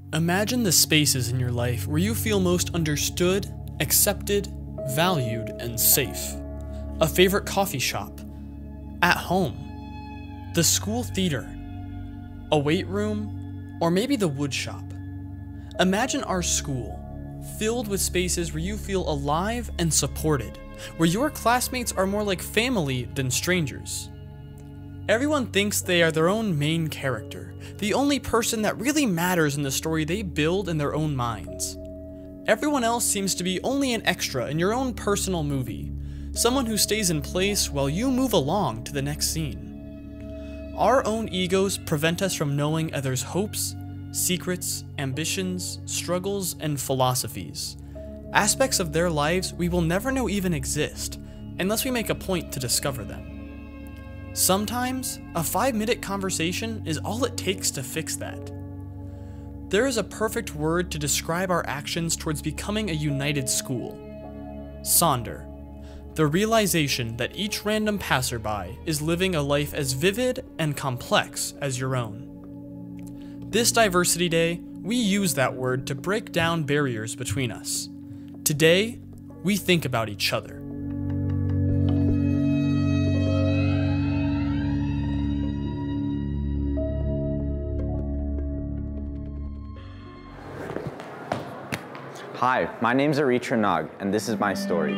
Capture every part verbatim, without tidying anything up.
Imagine the spaces in your life where you feel most understood, accepted, valued, and safe. A favorite coffee shop, at home, the school theater, a weight room, or maybe the wood shop. Imagine our school, filled with spaces where you feel alive and supported, where your classmates are more like family than strangers. Everyone thinks they are their own main character, the only person that really matters in the story they build in their own minds. Everyone else seems to be only an extra in your own personal movie, someone who stays in place while you move along to the next scene. Our own egos prevent us from knowing others' hopes, secrets, ambitions, struggles, and philosophies. Aspects of their lives we will never know even exist, unless we make a point to discover them. Sometimes, a five-minute conversation is all it takes to fix that. There is a perfect word to describe our actions towards becoming a united school. Sonder. The realization that each random passerby is living a life as vivid and complex as your own. This Diversity Day, we use that word to break down barriers between us. Today, we think about each other. Hi, my name's Avree Linne, and this is my story.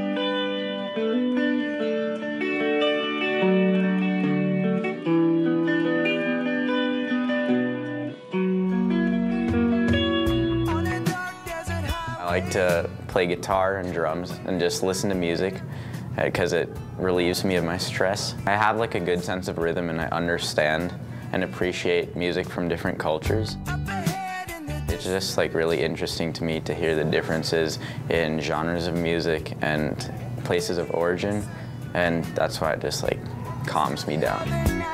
I like to play guitar and drums and just listen to music because it relieves me of my stress. I have like a good sense of rhythm and I understand and appreciate music from different cultures. It's just like really interesting to me to hear the differences in genres of music and places of origin, and that's why it just like calms me down.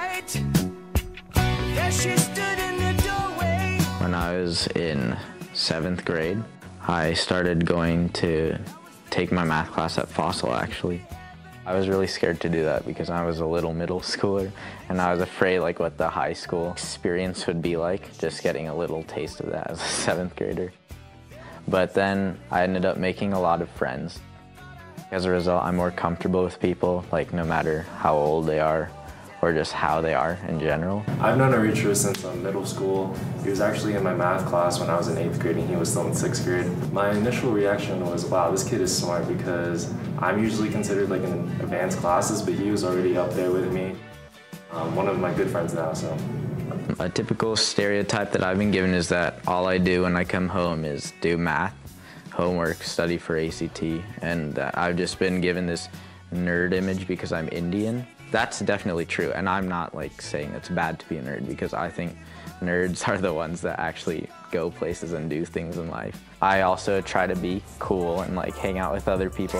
When I was in seventh grade, I started going to take my math class at Vasa actually. I was really scared to do that because I was a little middle schooler and I was afraid like what the high school experience would be like, just getting a little taste of that as a seventh grader. But then I ended up making a lot of friends. As a result, I'm more comfortable with people, like no matter how old they are or just how they are in general. I've known Avree since um, middle school. He was actually in my math class when I was in eighth grade and he was still in sixth grade. My initial reaction was, wow, this kid is smart, because I'm usually considered like in advanced classes, but he was already up there with me. Um, one of my good friends now, so. A typical stereotype that I've been given is that all I do when I come home is do math, homework, study for A C T, and uh, I've just been given this nerd image because I'm Indian. That's definitely true, and I'm not like saying it's bad to be a nerd, because I think nerds are the ones that actually go places and do things in life. I also try to be cool and like hang out with other people.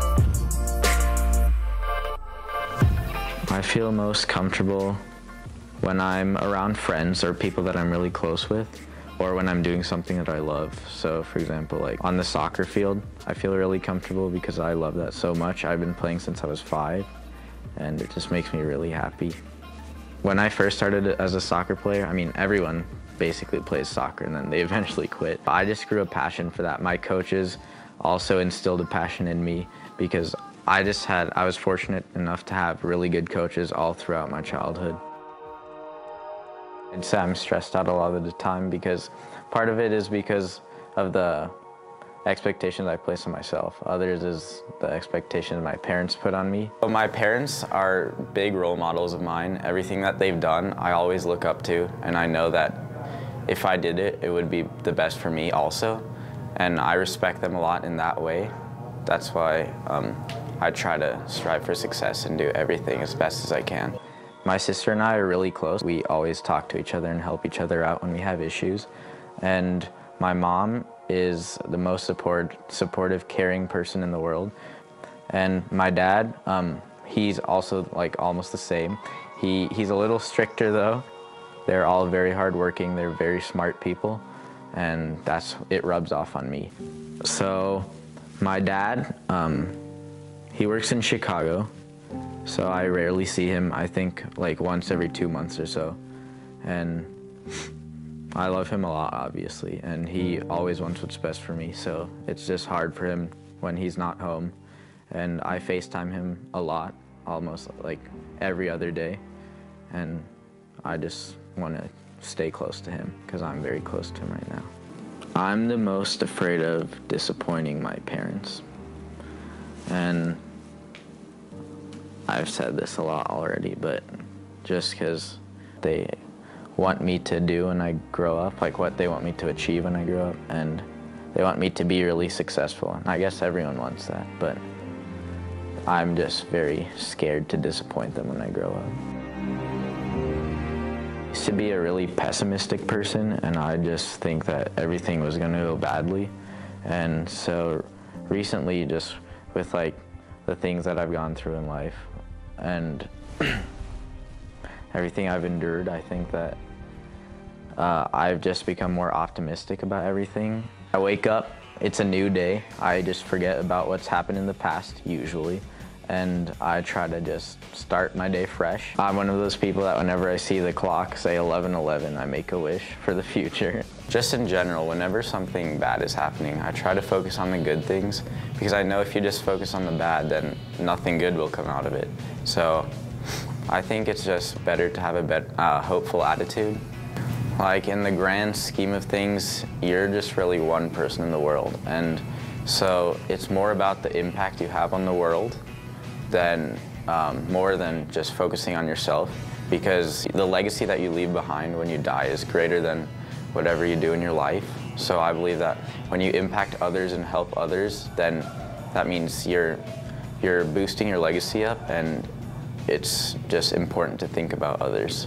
I feel most comfortable when I'm around friends or people that I'm really close with, or when I'm doing something that I love. So for example, like on the soccer field, I feel really comfortable because I love that so much. I've been playing since I was five, and it just makes me really happy. When I first started as a soccer player, I mean, everyone basically plays soccer and then they eventually quit. I just grew a passion for that. My coaches also instilled a passion in me because I just had, I was fortunate enough to have really good coaches all throughout my childhood. I'd say I'm stressed out a lot of the time because part of it is because of the expectations I place on myself. Others is the expectations my parents put on me. But my parents are big role models of mine. Everything that they've done, I always look up to, and I know that if I did it, it would be the best for me also. And I respect them a lot in that way. That's why um, I try to strive for success and do everything as best as I can. My sister and I are really close. We always talk to each other and help each other out when we have issues. And my mom is the most support, supportive, caring person in the world. And my dad, um, he's also like almost the same. He, he's a little stricter though. They're all very hardworking, they're very smart people, and that's, it rubs off on me. So my dad, um, he works in Chicago, so I rarely see him, I think like once every two months or so. And I love him a lot, obviously, and he always wants what's best for me, so it's just hard for him when he's not home. And I FaceTime him a lot, almost like every other day, and I just want to stay close to him because I'm very close to him right now. I'm the most afraid of disappointing my parents, and I've said this a lot already, but just because they want me to do when I grow up, like what they want me to achieve when I grow up, and they want me to be really successful. And I guess everyone wants that, but I'm just very scared to disappoint them when I grow up. I used to be a really pessimistic person, and I just think that everything was gonna go badly. And so recently, just with like the things that I've gone through in life and everything I've endured, I think that uh, I've just become more optimistic about everything. I wake up, it's a new day. I just forget about what's happened in the past, usually, and I try to just start my day fresh. I'm one of those people that whenever I see the clock say eleven eleven, I make a wish for the future. Just in general, whenever something bad is happening, I try to focus on the good things, because I know if you just focus on the bad, then nothing good will come out of it. So I think it's just better to have a bet, uh, hopeful attitude. Like, in the grand scheme of things, you're just really one person in the world. And so it's more about the impact you have on the world than um, more than just focusing on yourself, because the legacy that you leave behind when you die is greater than whatever you do in your life. So I believe that when you impact others and help others, then that means you're, you're boosting your legacy up, and it's just important to think about others.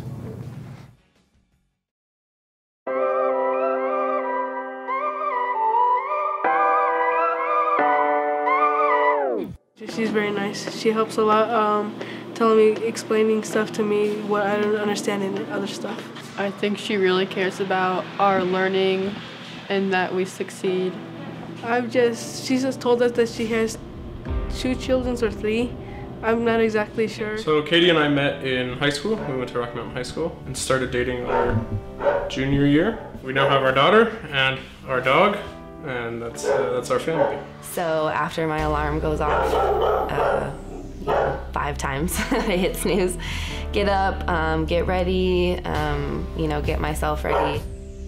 She's very nice. She helps a lot, um, telling me, explaining stuff to me, what I don't understand and other stuff. I think she really cares about our learning and that we succeed. I've just, she just told us that she has two children or three. I'm not exactly sure. So Katie and I met in high school. We went to Rocky Mountain High School and started dating our junior year. We now have our daughter and our dog, and that's uh, that's our family. So after my alarm goes off, uh, you know, five times, I hit snooze, get up, um, get ready, um, you know, get myself ready.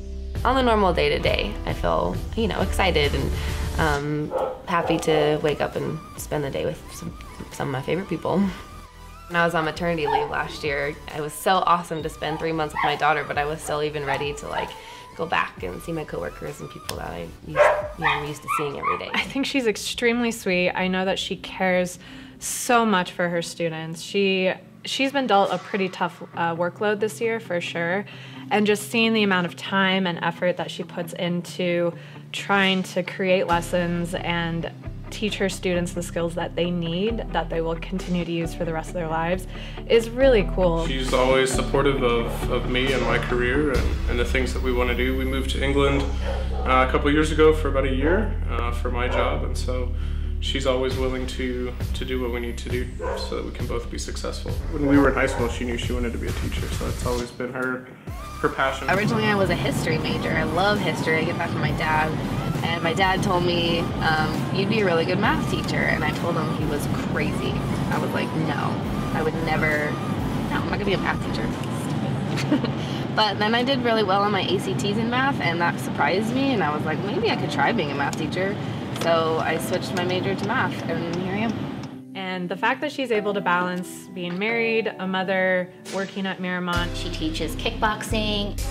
On the normal day to day, I feel, you know, excited and um, happy to wake up and spend the day with some, some of my favorite people. When I was on maternity leave last year, it was so awesome to spend three months with my daughter, but I was still even ready to like go back and see my coworkers and people that I used, you know, used to seeing every day. I think she's extremely sweet. I know that she cares so much for her students. She, she's been dealt a pretty tough uh, workload this year, for sure. And just seeing the amount of time and effort that she puts into trying to create lessons and teach her students the skills that they need, that they will continue to use for the rest of their lives, is really cool. She's always supportive of, of me and my career and, and the things that we want to do. We moved to England uh, a couple of years ago for about a year uh, for my job, and so she's always willing to, to do what we need to do so that we can both be successful. When we were in high school, she knew she wanted to be a teacher, so that's always been her, her passion. Originally, I was a history major. I love history. I get that from my dad. And my dad told me, um, you'd be a really good math teacher. And I told him he was crazy. I was like, no, I would never, no, I'm not gonna be a math teacher. But then I did really well on my A C Ts in math, and that surprised me. And I was like, maybe I could try being a math teacher. So I switched my major to math, and here I am. And the fact that she's able to balance being married, a mother, working at Miramont. She teaches kickboxing.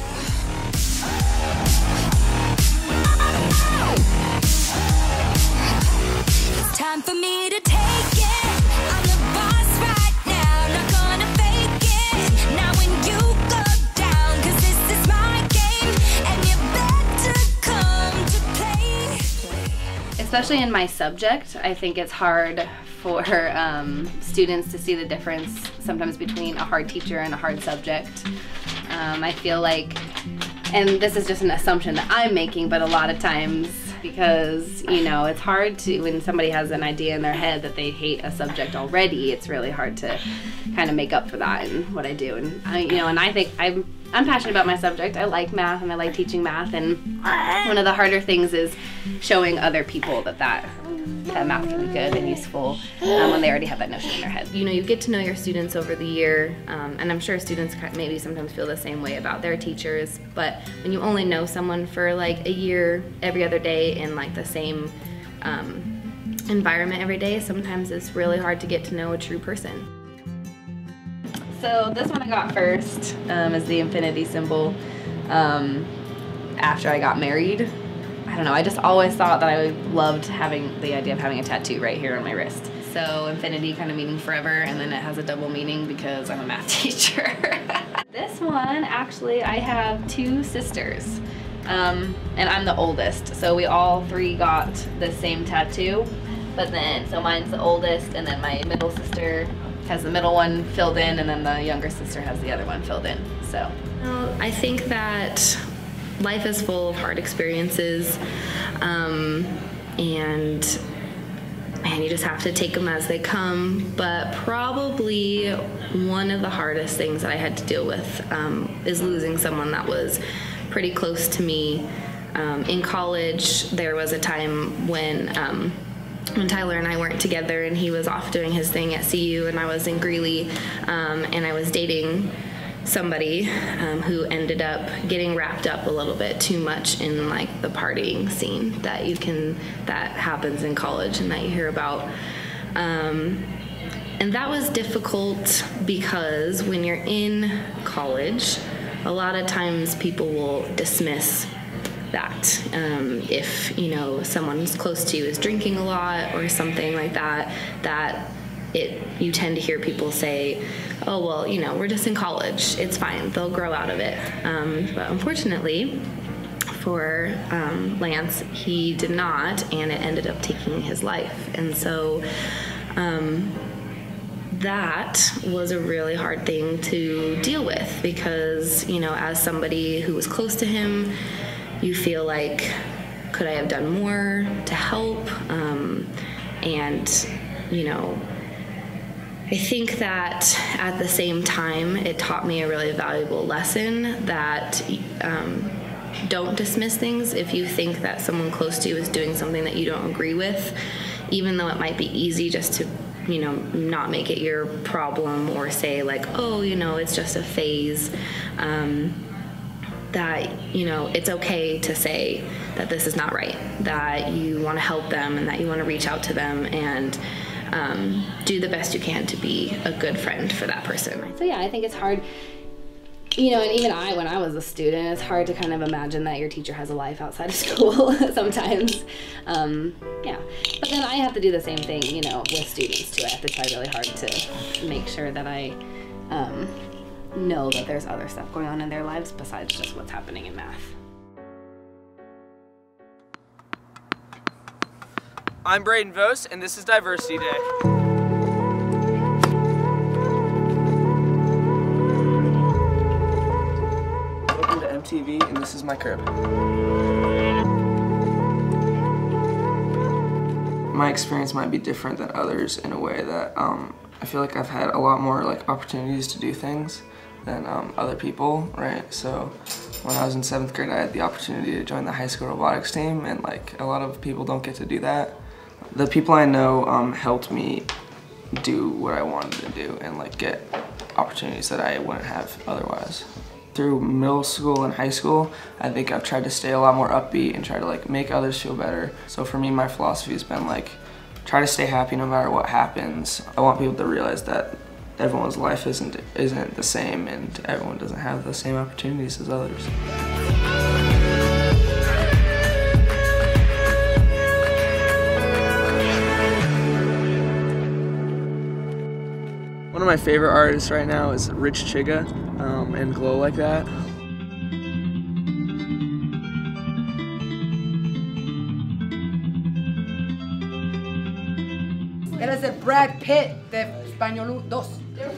Time for me to take it. I'm the boss right now, not gonna fake it. Now when you go down, cause this is my game, and you better come to play. Especially in my subject, I think it's hard for um, students to see the difference sometimes between a hard teacher and a hard subject. Um, I feel like, and this is just an assumption that I'm making, but a lot of times because, you know, it's hard to, when somebody has an idea in their head that they hate a subject already, it's really hard to kind of make up for that in what I do. And I, you know, and I think I'm, I'm passionate about my subject. I like math and I like teaching math, and one of the harder things is showing other people that that, that math can be good and useful um, when they already have that notion in their head. You know, you get to know your students over the year, um, and I'm sure students maybe sometimes feel the same way about their teachers, but when you only know someone for like a year, every other day in like the same um, environment every day, sometimes it's really hard to get to know a true person. So this one I got first um, is the infinity symbol um, after I got married. I don't know, I just always thought that I loved having the idea of having a tattoo right here on my wrist. So infinity kind of meaning forever, and then it has a double meaning because I'm a math teacher. This one, actually, I have two sisters, um, and I'm the oldest. So we all three got the same tattoo, but then, so mine's the oldest, and then my middle sister has the middle one filled in, and then the younger sister has the other one filled in, so. Well, I think that life is full of hard experiences, um, and man, you just have to take them as they come. But probably one of the hardest things that I had to deal with um, is losing someone that was pretty close to me. Um, in college, there was a time when um, when Tyler and I weren't together, and he was off doing his thing at C U, and I was in Greeley, um, and I was dating somebody um, who ended up getting wrapped up a little bit too much in like the partying scene that you can that happens in college and that you hear about, um, and that was difficult because when you're in college, a lot of times people will dismiss that. Um, if you know someone's close to you is drinking a lot or something like that, that it you tend to hear people say, oh well, you know, we're just in college, it's fine, they'll grow out of it. Um, but unfortunately for um, Lance, he did not, and it ended up taking his life. And so um, that was a really hard thing to deal with, because you know, as somebody who was close to him, you feel like, could I have done more to help? Um, and, you know, I think that at the same time, it taught me a really valuable lesson that um, don't dismiss things. If you think that someone close to you is doing something that you don't agree with, even though it might be easy just to, you know, not make it your problem or say like, oh, you know, it's just a phase. Um, that, you know, it's okay to say that this is not right, that you want to help them and that you want to reach out to them and um, do the best you can to be a good friend for that person. So yeah, I think it's hard, you know, and even I, when I was a student, it's hard to kind of imagine that your teacher has a life outside of school sometimes. Um, yeah, but then I have to do the same thing, you know, with students too. I have to try really hard to make sure that I um, know that there's other stuff going on in their lives besides just what's happening in math. I'm Braden Vos, and this is Diversity Day. Welcome to M T V, and this is my crib. My experience might be different than others in a way that um, I feel like I've had a lot more like opportunities to do things than um, other people, right? So when I was in seventh grade, I had the opportunity to join the high school robotics team, and like a lot of people don't get to do that. The people I know um, helped me do what I wanted to do and like get opportunities that I wouldn't have otherwise. Through middle school and high school, I think I've tried to stay a lot more upbeat and try to like make others feel better. So for me, my philosophy has been like, try to stay happy no matter what happens. I want people to realize that everyone's life isn't isn't the same, and everyone doesn't have the same opportunities as others. One of my favorite artists right now is Rich Chiga um, and Glow Like That. Eres el Brad Pitt de Español dos.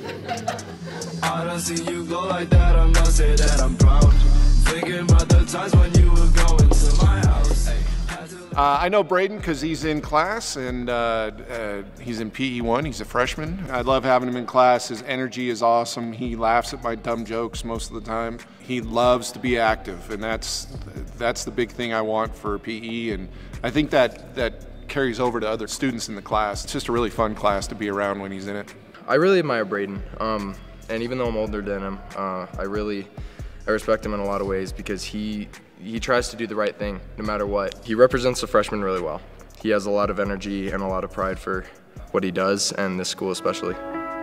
I don't see you go like that, I must say that I'm proud. Thinking about the times when you were going to my house. Uh, I know Braden because he's in class, and uh, uh, he's in P E one. He's a freshman. I love having him in class. His energy is awesome. He laughs at my dumb jokes most of the time. He loves to be active, and that's that's the big thing I want for P E. And I think that that carries over to other students in the class. It's just a really fun class to be around when he's in it. I really admire Braden, um, and even though I'm older than him, uh, I really I respect him in a lot of ways because he. He tries to do the right thing no matter what. He represents the freshmen really well. He has a lot of energy and a lot of pride for what he does, and this school especially.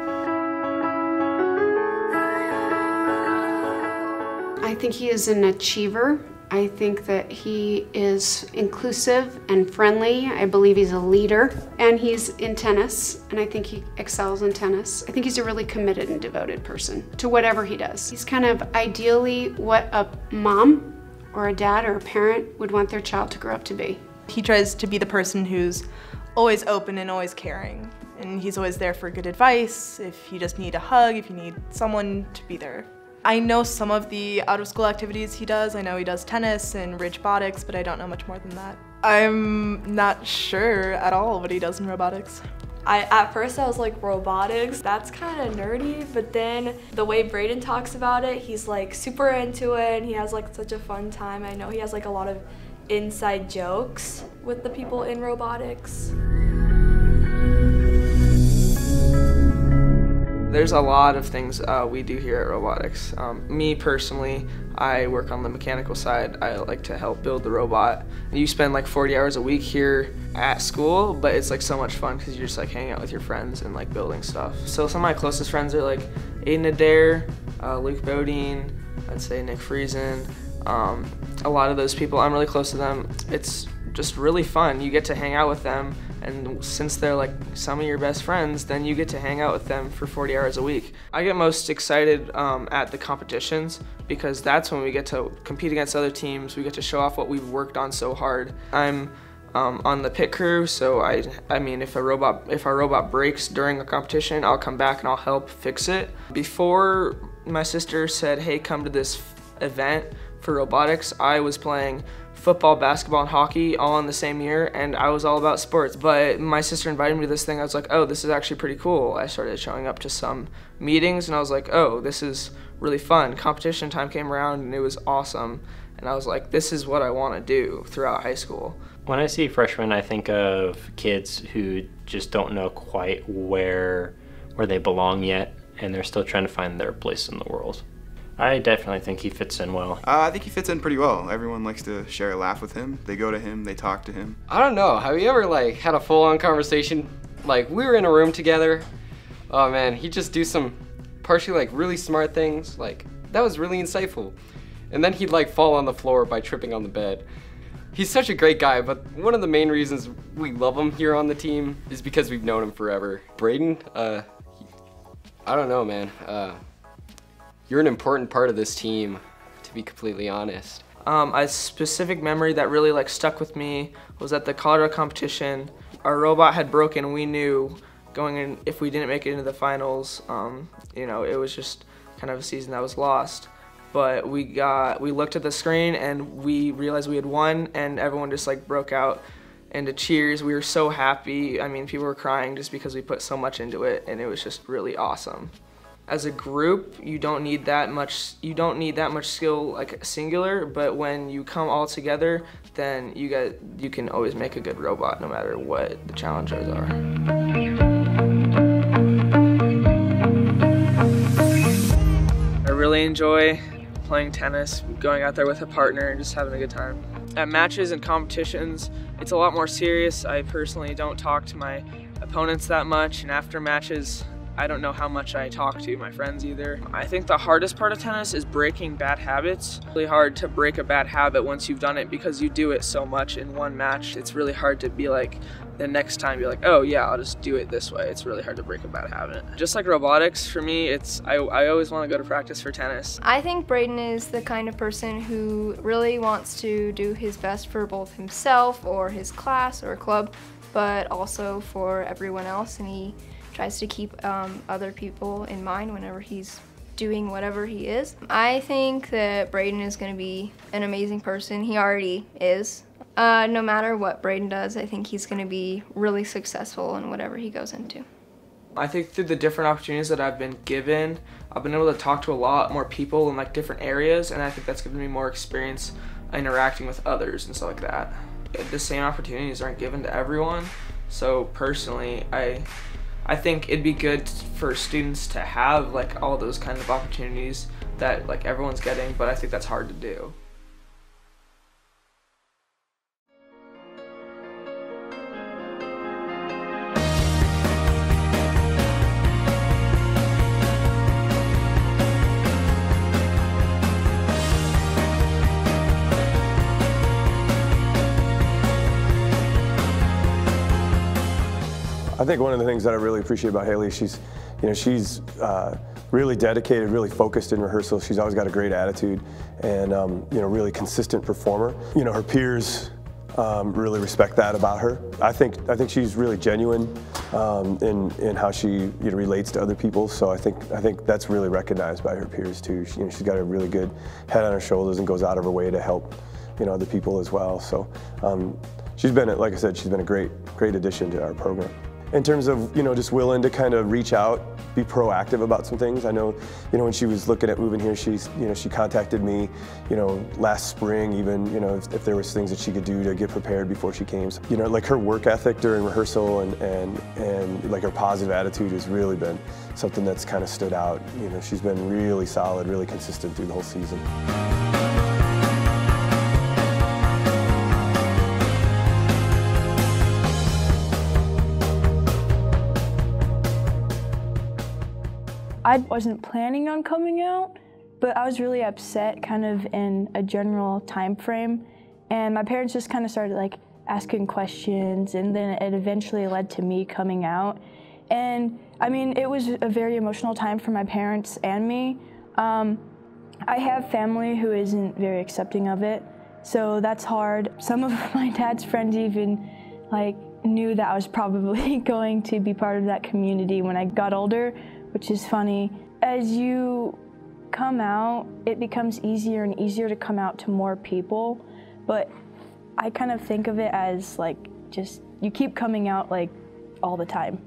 I think he is an achiever. I think that he is inclusive and friendly. I believe he's a leader, and he's in tennis, and I think he excels in tennis. I think he's a really committed and devoted person to whatever he does. He's kind of ideally what a mom or a dad or a parent would want their child to grow up to be. He tries to be the person who's always open and always caring. And he's always there for good advice, if you just need a hug, if you need someone to be there. I know some of the out-of-school activities he does. I know he does tennis and robotics, but I don't know much more than that. I'm not sure at all what he does in robotics. I, at first I was like, robotics, that's kind of nerdy, but then the way Braden talks about it, he's like super into it and he has like such a fun time. I know he has like a lot of inside jokes with the people in robotics. There's a lot of things uh, we do here at robotics. Um, me personally, I work on the mechanical side. I like to help build the robot. You spend like forty hours a week here at school, but it's like so much fun because you're just like hanging out with your friends and like building stuff. So some of my closest friends are like Ayden Adair, uh, Luke Bodine, I'd say Nick Friesen. Um, a lot of those people, I'm really close to them. It's just really fun. You get to hang out with them, and since they're like some of your best friends, then you get to hang out with them for forty hours a week. I get most excited um, at the competitions because that's when we get to compete against other teams. We get to show off what we've worked on so hard. I'm um, on the pit crew, so I, I mean, if a robot, if our robot breaks during a competition, I'll come back and I'll help fix it. Before my sister said, "Hey, come to this event for robotics," I was playing football, basketball, and hockey all in the same year, and I was all about sports. But my sister invited me to this thing. I was like, oh, this is actually pretty cool. I started showing up to some meetings, and I was like, oh, this is really fun. Competition time came around, and it was awesome. And I was like, this is what I want to do throughout high school. When I see freshmen, I think of kids who just don't know quite where, where they belong yet, and they're still trying to find their place in the world. I definitely think he fits in well. Uh, I think he fits in pretty well. Everyone likes to share a laugh with him. They go to him, they talk to him. I don't know, have you ever like had a full-on conversation? Like we were in a room together. Oh man, he'd just do some partially like really smart things. Like that was really insightful. And then he'd like fall on the floor by tripping on the bed. He's such a great guy, but one of the main reasons we love him here on the team is because we've known him forever. Braden, uh, he, I don't know, man. Uh, You're an important part of this team, to be completely honest. Um, a specific memory that really like stuck with me was at the Colorado competition. Our robot had broken. We knew going in if we didn't make it into the finals, um, you know, it was just kind of a season that was lost. But we got, we looked at the screen and we realized we had won, and everyone just like broke out into cheers. We were so happy. I mean, people were crying just because we put so much into it, and it was just really awesome. As a group, you don't need that much. You don't need that much skill, like singular. But when you come all together, then you get you can always make a good robot, no matter what the challenges are. I really enjoy playing tennis, going out there with a partner, and just having a good time. At matches and competitions, it's a lot more serious. I personally don't talk to my opponents that much, and after matches, I don't know how much I talk to my friends either. I think the hardest part of tennis is breaking bad habits. It's really hard to break a bad habit once you've done it because you do it so much in one match. It's really hard to be like, the next time you're like, oh yeah, I'll just do it this way. It's really hard to break a bad habit. Just like robotics, for me, it's I, I always want to go to practice for tennis. I think Braden is the kind of person who really wants to do his best for both himself or his class or club, but also for everyone else, and he tries to keep um, other people in mind whenever he's doing whatever he is. I think that Braden is going to be an amazing person. He already is. Uh, no matter what Braden does, I think he's going to be really successful in whatever he goes into. I think through the different opportunities that I've been given, I've been able to talk to a lot more people in like different areas, and I think that's given me more experience interacting with others and stuff like that. The same opportunities aren't given to everyone, so personally, I I think it'd be good for students to have like all those kind of opportunities that like everyone's getting, but I think that's hard to do. I think one of the things that I really appreciate about Haley, she's, you know, she's uh, really dedicated, really focused in rehearsal. She's always got a great attitude, and um, you know, really consistent performer. You know, her peers um, really respect that about her. I think I think she's really genuine um, in in how she you know, relates to other people. So I think I think that's really recognized by her peers too. She, you know, she's got a really good head on her shoulders and goes out of her way to help, you know, other people as well. So um, she's been, like I said, she's been a great great addition to our program. In terms of, you know, just willing to kind of reach out, be proactive about some things. I know, you know, when she was looking at moving here, she's, you know, she contacted me, you know, last spring even, you know, if, if there was things that she could do to get prepared before she came. So, you know, like her work ethic during rehearsal and, and, and like her positive attitude has really been something that's kind of stood out. You know, she's been really solid, really consistent through the whole season. I wasn't planning on coming out, but I was really upset kind of in a general time frame, and my parents just kind of started like asking questions, and then it eventually led to me coming out. And I mean, it was a very emotional time for my parents and me. Um, I have family who isn't very accepting of it, so that's hard. Some of my dad's friends even like knew that I was probably going to be part of that community when I got older, which is funny. As you come out, it becomes easier and easier to come out to more people, but I kind of think of it as like just, you keep coming out like all the time.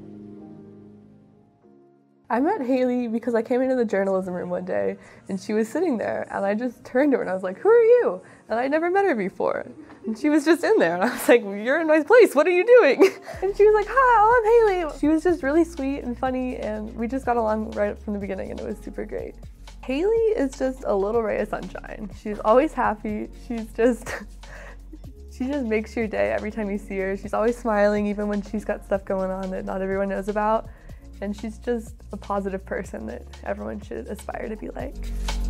I met Haley because I came into the journalism room one day and she was sitting there, and I just turned to her and I was like, "Who are you?" And I'd never met her before. And she was just in there and I was like, "You're in my place, what are you doing?" And she was like, "Hi, I'm Haley." She was just really sweet and funny, and we just got along right from the beginning, and it was super great. Haley is just a little ray of sunshine. She's always happy. She's just, she just makes your day every time you see her. She's always smiling even when she's got stuff going on that not everyone knows about. And she's just a positive person that everyone should aspire to be like.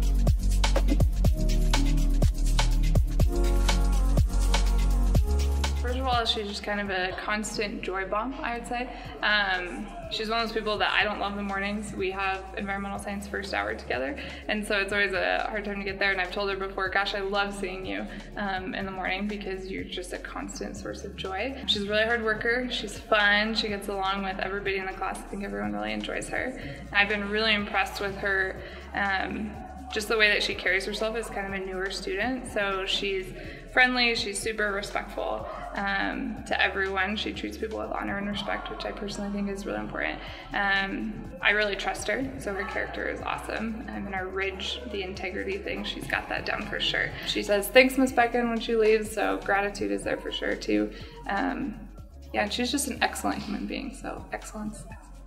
First of all, she's just kind of a constant joy bomb, I would say. Um, she's one of those people that I don't love the mornings. We have environmental science first hour together, and so it's always a hard time to get there. And I've told her before, gosh, I love seeing you um, in the morning because you're just a constant source of joy. She's a really hard worker. She's fun. She gets along with everybody in the class. I think everyone really enjoys her. I've been really impressed with her. Um, just the way that she carries herself as kind of a newer student. So she's friendly, she's super respectful um, to everyone. She treats people with honor and respect, which I personally think is really important. Um, I really trust her, so her character is awesome. Um, and our Ridge, the integrity thing, she's got that down for sure. She says, "Thanks, Miss Becken," when she leaves, so gratitude is there for sure too. Um, yeah, and she's just an excellent human being, so excellence.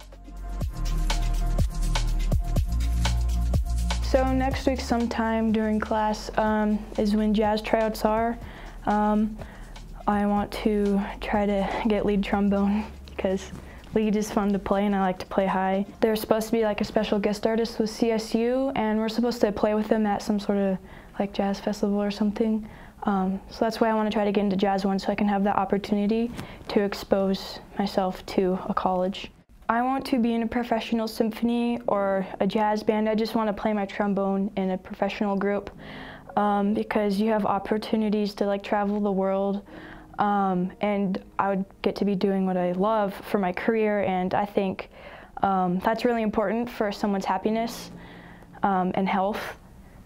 So next week sometime during class um, is when jazz tryouts are. Um, I want to try to get lead trombone because lead is fun to play and I like to play high. There's supposed to be like a special guest artist with C S U, and we're supposed to play with them at some sort of like jazz festival or something. Um, so that's why I want to try to get into jazz one, so I can have that opportunity to expose myself to a college. I want to be in a professional symphony or a jazz band. I just want to play my trombone in a professional group um, because you have opportunities to like travel the world, um, and I would get to be doing what I love for my career, and I think um, that's really important for someone's happiness um, and health,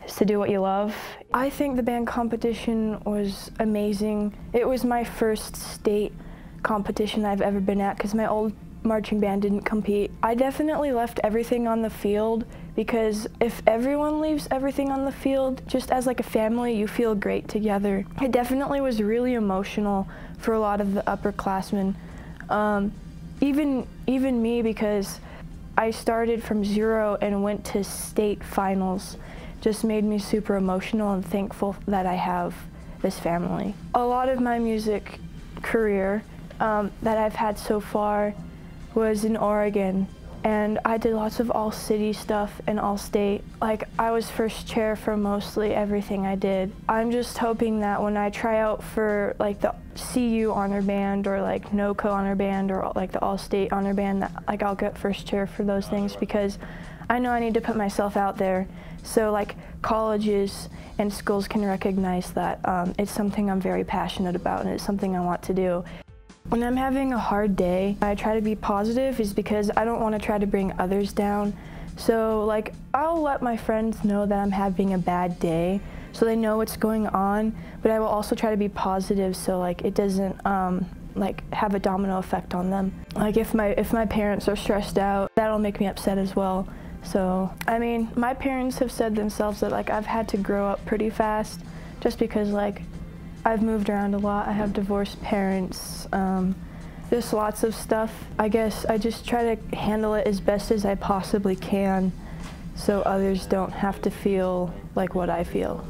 is to do what you love. I think the band competition was amazing. It was my first state competition I've ever been at because my old marching band didn't compete. I definitely left everything on the field because if everyone leaves everything on the field, just as like a family, you feel great together. It definitely was really emotional for a lot of the upperclassmen. Um, even, even me, because I started from zero and went to state finals, just made me super emotional and thankful that I have this family. A lot of my music career um, that I've had so far was in Oregon, and I did lots of all-city stuff and all-state. Like, I was first chair for mostly everything I did. I'm just hoping that when I try out for like the C U honor band or like NOCO honor band or like the all-state honor band, that like I'll get first chair for those things, because I know I need to put myself out there so like colleges and schools can recognize that um, it's something I'm very passionate about and it's something I want to do. When I'm having a hard day, I try to be positive is because I don't want to try to bring others down. So like, I'll let my friends know that I'm having a bad day so they know what's going on, but I will also try to be positive so like it doesn't um, like have a domino effect on them. Like if my, if my parents are stressed out, that'll make me upset as well. So, I mean, my parents have said themselves that like I've had to grow up pretty fast just because like I've moved around a lot. I have divorced parents, um, just lots of stuff. I guess I just try to handle it as best as I possibly can so others don't have to feel like what I feel.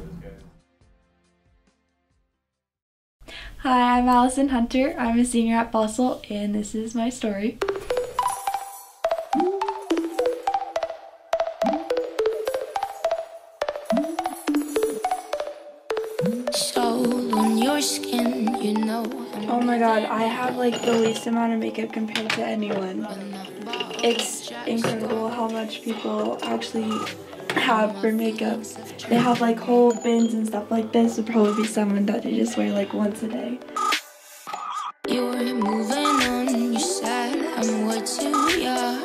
Hi, I'm Allison Hunter. I'm a senior at Fossil, and this is my story. Skin, you know. Oh my god, I have like the least amount of makeup compared to anyone. It's incredible how much people actually have for makeup. They have like whole bins and stuff like this. Would probably be someone that they just wear like once a day. You're moving on, you said I'm way too young.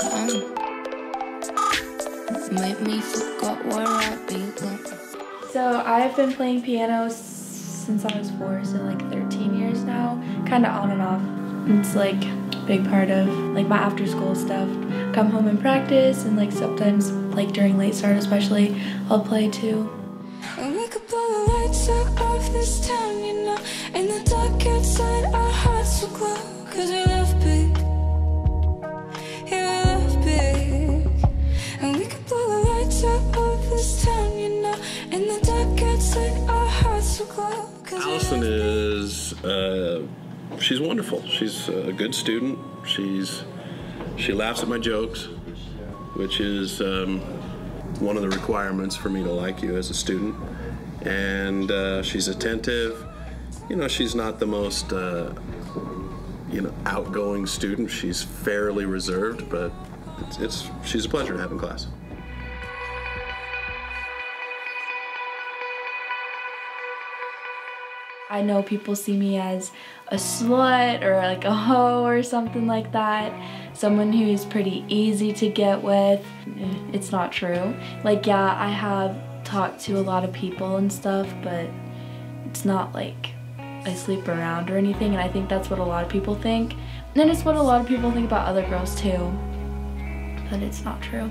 Make me forget where I belong. So I've been playing piano since I was four, so like thirteen years now, kind of on and off. It's like a big part of like my after school stuff. Come home and practice, and like sometimes like during late start especially, I'll play too. And we could blow the lights out of this town, you know. In the dark outside, our hearts will glow, cause we love big. Yeah, we love big. And we could blow the lights out of this town, you know. In the dark outside, our hearts will glow. Allison is, uh, she's wonderful. She's a good student. She's, she laughs at my jokes, which is um, one of the requirements for me to like you as a student. And uh, she's attentive. You know, she's not the most, uh, you know, outgoing student. She's fairly reserved, but it's, it's she's a pleasure to have in class. I know people see me as a slut or like a hoe or something like that. Someone who's pretty easy to get with. It's not true. Like, yeah, I have talked to a lot of people and stuff, but it's not like I sleep around or anything, and I think that's what a lot of people think. And it's what a lot of people think about other girls too, but it's not true.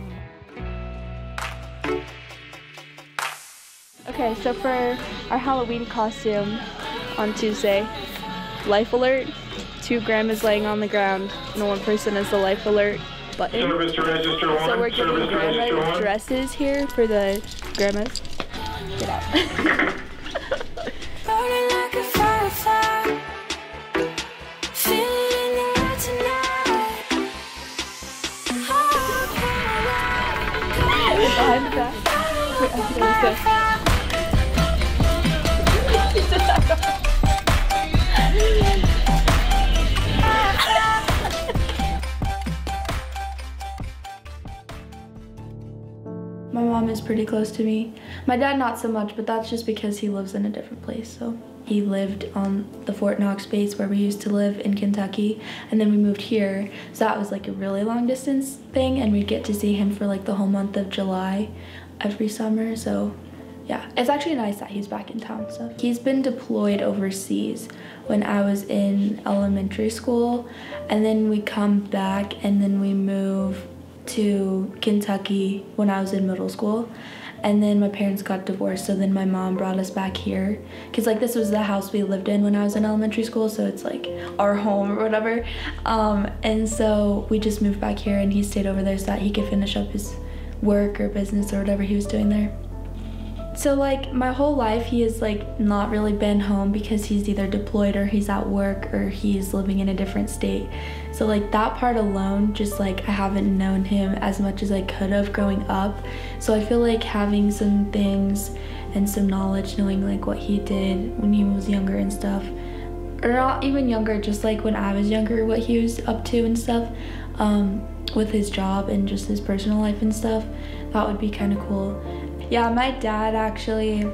Okay, so for our Halloween costume on Tuesday, life alert, two grandmas laying on the ground, and one person is the life alert button. Service to register one. So we're giving Service grandma register one. dresses here for the grandmas. Get out. Burning like a firefly. Feel it in the air tonight. Oh, Behind the back. Wait, I think I was good. My mom is pretty close to me. My dad not so much, but that's just because he lives in a different place. So he lived on the Fort Knox base where we used to live in Kentucky, and then we moved here. So that was like a really long distance thing, and we'd get to see him for like the whole month of July every summer. So yeah, it's actually nice that he's back in town. So he's been deployed overseas when I was in elementary school, and then we come back and then we move to Kentucky when I was in middle school. And then my parents got divorced, so then my mom brought us back here. Cause like this was the house we lived in when I was in elementary school, so it's like our home or whatever. Um, and so we just moved back here, and he stayed over there so that he could finish up his work or business or whatever he was doing there. So like my whole life he has like not really been home because he's either deployed or he's at work or he's living in a different state. So like that part alone, just like I haven't known him as much as I could have growing up. So I feel like having some things and some knowledge, knowing like what he did when he was younger and stuff, or not even younger, just like when I was younger, what he was up to and stuff, um, with his job and just his personal life and stuff, that would be kind of cool. Yeah, my dad actually,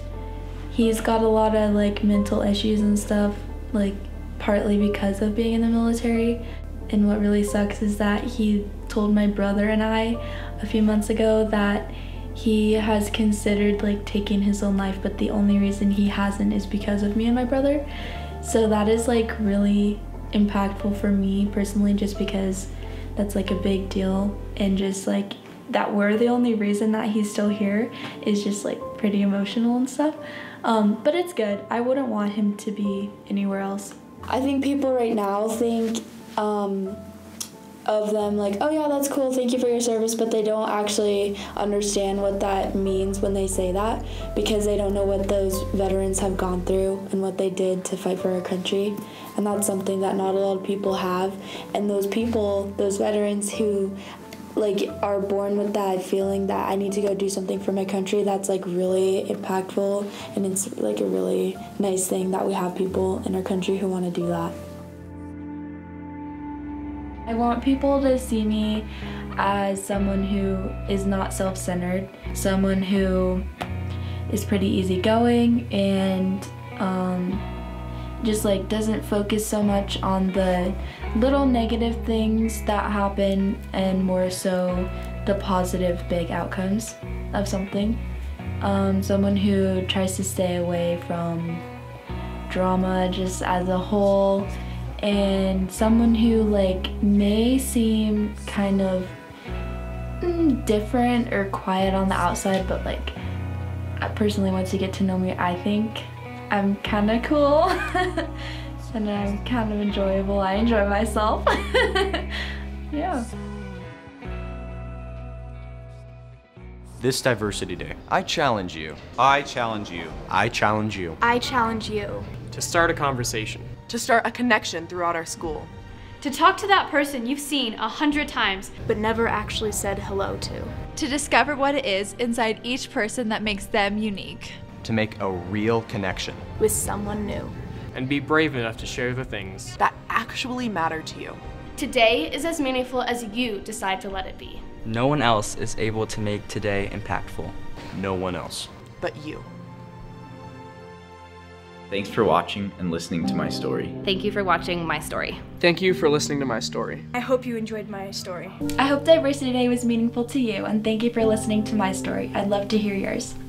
he's got a lot of like mental issues and stuff, like partly because of being in the military. And what really sucks is that he told my brother and I a few months ago that he has considered like taking his own life, but the only reason he hasn't is because of me and my brother. So that is like really impactful for me personally, just because that's like a big deal, and just like that we're the only reason that he's still here is just like pretty emotional and stuff. Um, but it's good. I wouldn't want him to be anywhere else. I think people right now think um, of them like, oh yeah, that's cool, thank you for your service, but they don't actually understand what that means when they say that, because they don't know what those veterans have gone through and what they did to fight for our country. And that's something that not a lot of people have. And those people, those veterans who like are born with that feeling that I need to go do something for my country, that's like really impactful, and it's like a really nice thing that we have people in our country who want to do that. I want people to see me as someone who is not self-centered, someone who is pretty easygoing and um, just like doesn't focus so much on the little negative things that happen, and more so the positive big outcomes of something. Um, someone who tries to stay away from drama just as a whole, and someone who like may seem kind of mm, different or quiet on the outside, but like personally once you get to know me, I think I'm kind of cool and I'm kind of enjoyable. I enjoy myself. Yeah. This Diversity Day, I challenge you. I challenge you. I challenge you. I challenge you. To start a conversation. To start a connection throughout our school. To talk to that person you've seen a hundred times, but never actually said hello to. To discover what it is inside each person that makes them unique. To make a real connection. With someone new. And be brave enough to share the things that actually matter to you. Today is as meaningful as you decide to let it be. No one else is able to make today impactful. No one else. But you. Thanks for watching and listening to my story. Thank you for watching my story. Thank you for listening to my story. I hope you enjoyed my story. I hope Diversity Day was meaningful to you, and thank you for listening to my story. I'd love to hear yours.